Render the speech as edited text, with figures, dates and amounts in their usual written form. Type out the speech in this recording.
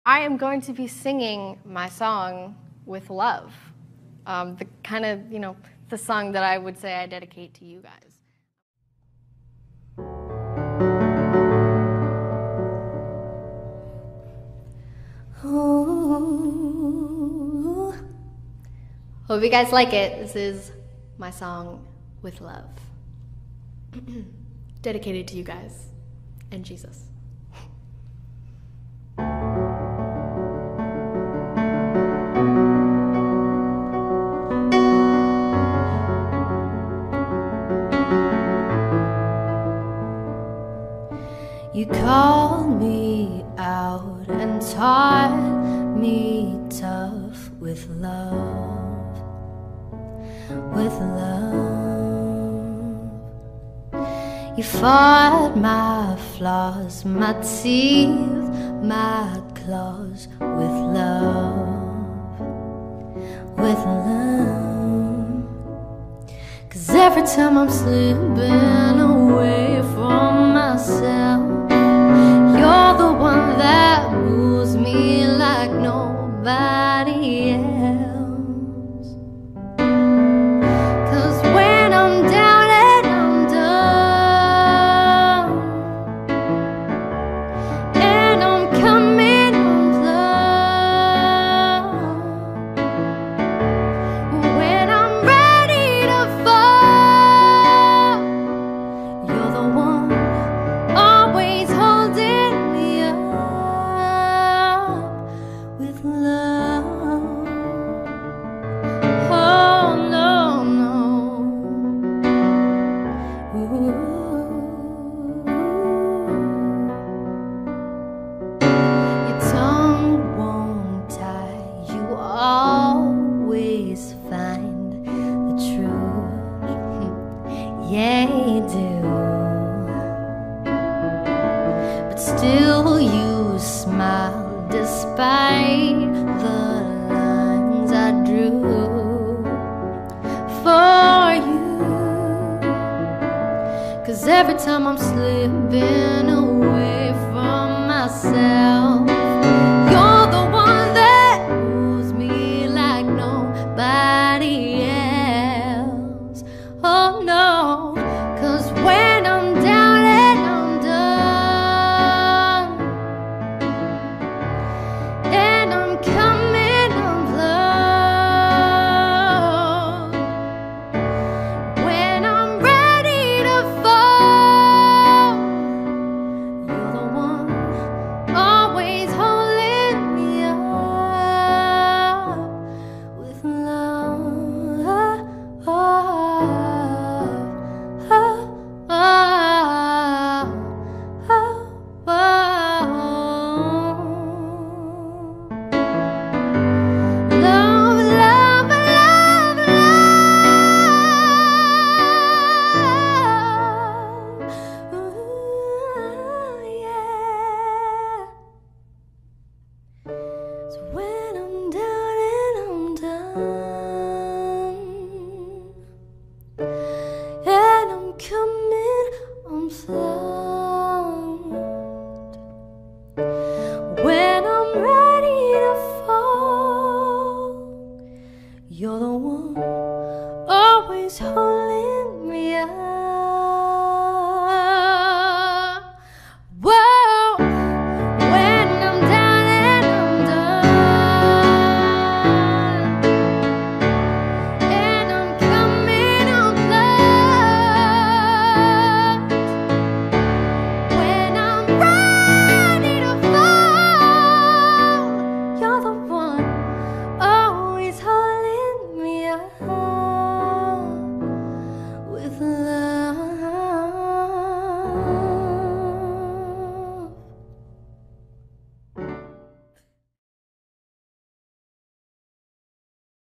I am going to be singing my song with love. The kind of, the song that I would say I dedicate to you guys. Ooh. Hope you guys like it. This is my song with love. Dedicated to you guys and Jesus. You called me out and taught me tough with love, with love. You fought my flaws, my teeth, my claws with love, with love. 'Cause every time I'm slipping away from myself, you're the one that moves me like nobody else. 'Cause when I'm down and I'm done, and I'm coming undone, when I'm ready to fall, you're the one always holding me up with love. Oh no, no. Ooh. Your tongue won't tie, you always find the truth. Yeah, you do. But still you smile despite the lines I drew for you. 'Cause every time I'm slipping away from myself,